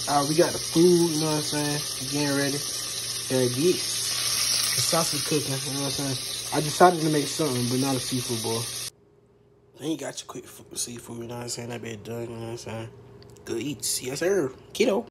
We got the food, you know what I'm saying? Getting ready. The sausage cooking, you know what I'm saying? I decided to make something, but not a seafood boil. Then you got your quick seafood, you know what I'm saying? That bit done, you know what I'm saying? Good eats, yes sir. Keto.